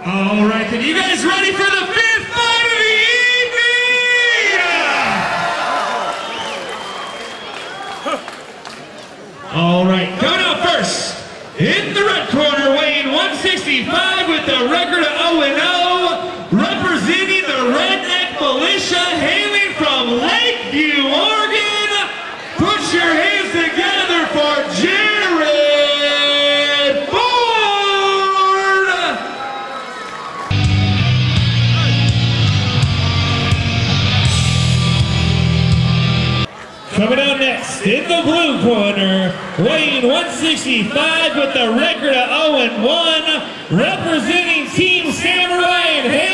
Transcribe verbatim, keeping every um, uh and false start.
All right, then you guys ready for the fifth fight of the evening? All right, coming out first, in the red corner, weighing one sixty-five with the record of oh and oh, representing the Redneck Militia, hailing from Lakeview, Oregon. Put your hands together for Jared Ford! Coming out next, in the blue corner, weighing one sixty-five with the record of oh and one, representing Team Samurai and